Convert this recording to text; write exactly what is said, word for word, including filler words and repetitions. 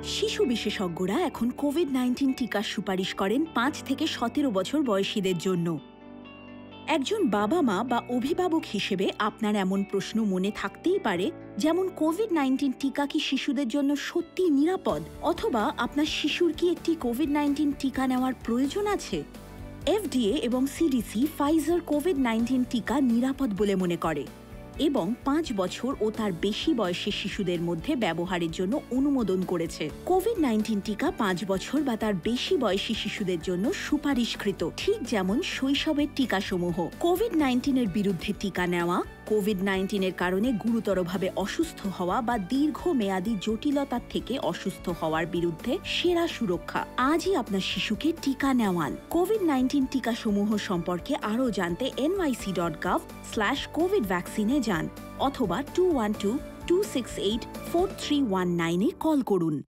শিশু বিশেষজ্ঞরা এখন কোভিড নাইন্টিন টিকার সুপারিশ করেন পাঁচ থেকে সতেরো বছর বয়সীদের জন্য। একজন বাবা মা বা অভিভাবক হিসেবে আপনার এমন প্রশ্ন মনে থাকতেই পারে, যেমন কোভিড নাইন্টিন টিকা কি শিশুদের জন্য সত্যিই নিরাপদ, অথবা আপনার শিশুর কি একটি কোভিড নাইন্টিন টিকা নেওয়ার প্রয়োজন আছে। এফডিএ এবং সিডিসি ফাইজার কোভিড নাইন্টিন টিকা নিরাপদ বলে মনে করে এবং পাঁচ বছর ও তার বেশি বয়সী শিশুদের মধ্যে ব্যবহারের জন্য অনুমোদন করেছে। কোভিড নাইন্টিন টিকা পাঁচ বছর বা তার বেশি বয়সী শিশুদের জন্য সুপারিশকৃত, ঠিক যেমন শৈশবের টিকাসমূহ। কোভিড নাইন্টিনের বিরুদ্ধে টিকা নেওয়া, কোভিড নাইন্টিনের কারণে গুরুতরভাবে অসুস্থ হওয়া বা দীর্ঘমেয়াদী জটিলতার থেকে অসুস্থ হওয়ার বিরুদ্ধে সেরা সুরক্ষা। আজই আপনার শিশুকে টিকা নেওয়ান। কোভিড নাইন্টিন টিকাসমূহ সম্পর্কে আরও জানতে N Y C dot gov slash covid ভ্যাকসিনে যান অথবা two one two, two six eight, four three one নাইনে কল করুন।